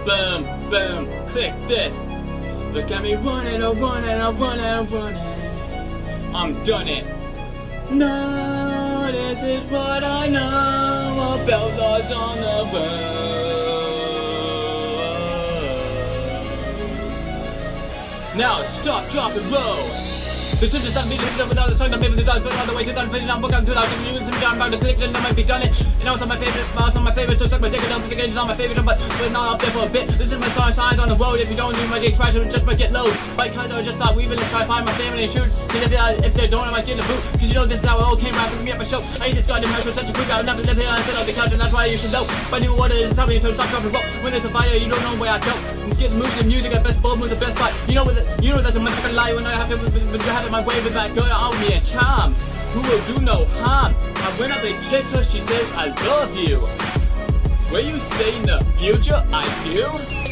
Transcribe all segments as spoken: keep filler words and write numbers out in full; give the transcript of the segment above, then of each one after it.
Boom, boom, click this. Look at me running, I'm running, I'm running, I'm running. I'm done it. No, this is what I know about laws on the road. Now stop, drop, and roll. The ship is done, beating it without a song, I'm able to done, on the way to done, fitting down, book on two thousand views, and I'm about to click, and I might be done it. And also my favorite, also my favorite, so suck my dick, and don't forget it's not my favorite, but but not up there for a bit. This is my song, signs on the road. If you don't do my day trash, it just might get low. Like I just stop weaving and try to find my family and shoot. Cause if, uh, if they don't, I might get a boot. Cause you know this is how it all came around with me at my show. I hate this goddamn house with such a quick, I would never live here and sit on the couch, and that's why you should know. If I knew what it is, tell me to stop, drop, and roll. When there's a fire, you don't know where I go. Get moves and music at best, bold moves the best part. You know what? You know that's a motherfucking lie when I have to, when you have it my way with that girl. On me a charm who will do no harm. I went up and kissed her, she says I love you. Will you say in the future I do?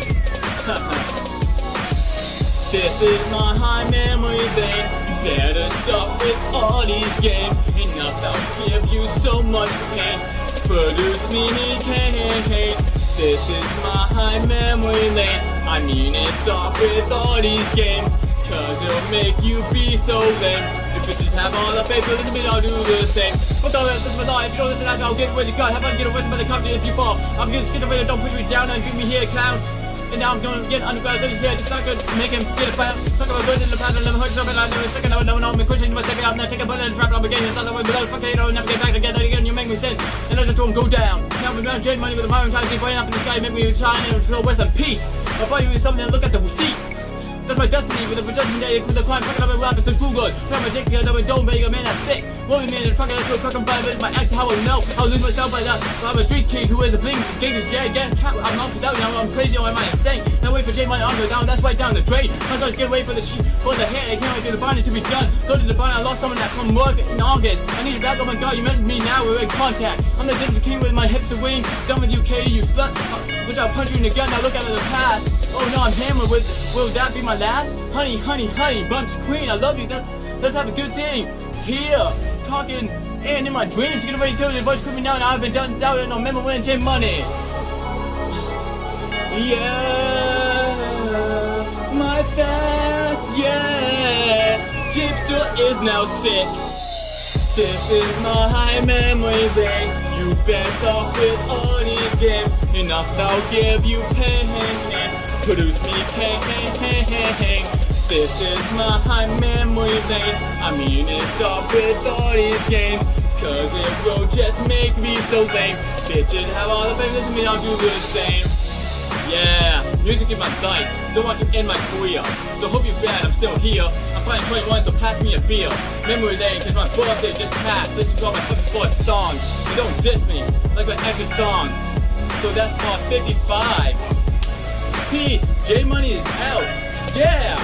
This is my high memory vein. You better stop with all these games. Enough, I'll give you so much pain. Produce me hate. This is my high memory lane. I mean it, stop with all these games. Cause it'll make you be so lame. If bitches have all the faith, listen to me, I'll do the same. But don't listen to my lie, if you don't listen to that, I'll get rid of God. How about get arrested by the cops if you fall? I'm getting schizophrenic, don't push me down and give me here, clown. And now I'm going to get underground, so he's here, just not gonna make him get a file. Talk about good in the past, I'll never hurt something, I'll never second, I'll never know, I'm in Christian, but second, I'm not taking a bullet and trap, I'm getting another way, but I'll fucking, you know, never get back together again, you make me sin. And I just don't go down. Now I'm around Jade money with a fire and time, see, burning up in the sky, make me shine, and go with some peace. I'll buy you something and look at the receipt. That's my destiny with a judgment day for the crime, fucking up and rapping, so screw good. Grab my dick, I'm a don't make a man that's sick. Woman man in a truck, let's go truck and buy it. My ex, how I know, I'll lose myself by that. I'm a street king who is a bling, gang is Jay, get cat, I'm off without now, I'm crazy, or am I insane? Now wait for Jay, my arm go down, that's right down the drain. My sons get away for the sheet, for the hair, I can't wait for the bonding to be done. Go to the bond, I lost someone that come work in August. I need you back, oh my god, you messed with me now, we're in contact. I'm the Jibster King with my hips to wing, done with you, Katie, you slut. Which I'll punch you in the gut, now look out of the past. Oh no, I'm hammered with, will that be my last? Honey, honey, honey, bunch queen, I love you, let's, let's have a good scene. Here, talking, and in my dreams, get ready to the voice creeping out, and I've been done out and no remember when Jim money. Yeah, my fast, yeah, Jibster is now sick. This is my high memory vein. You best off with all these games. Enough, I'll give you pain. Produce me pain. This is my high memory vein. I mean it, stop with all these games. Cause it will just make me so lame. Bitches have all the fame, listen to me, I'll do the same. Yeah, music is my life, don't want to end my career. So hope you're glad I'm still here. I'm finally twenty-one, so pass me a beer. Memory lane, cause my birthday just passed. Listen to all my fucking boy songs. You don't diss me, like my extra song. So that's part fifty-five. Peace, J Money is out. Yeah!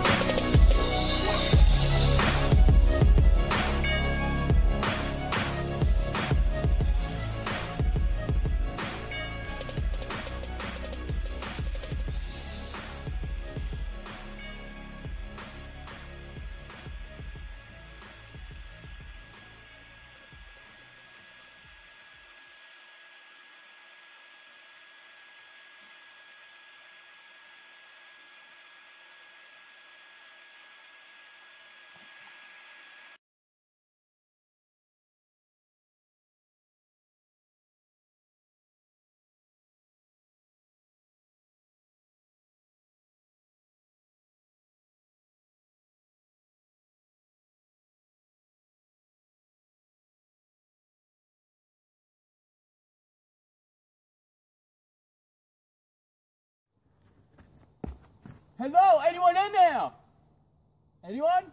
Hello, anyone in there? Anyone?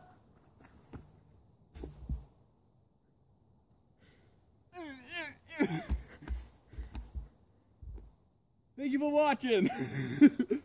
Thank you for watching.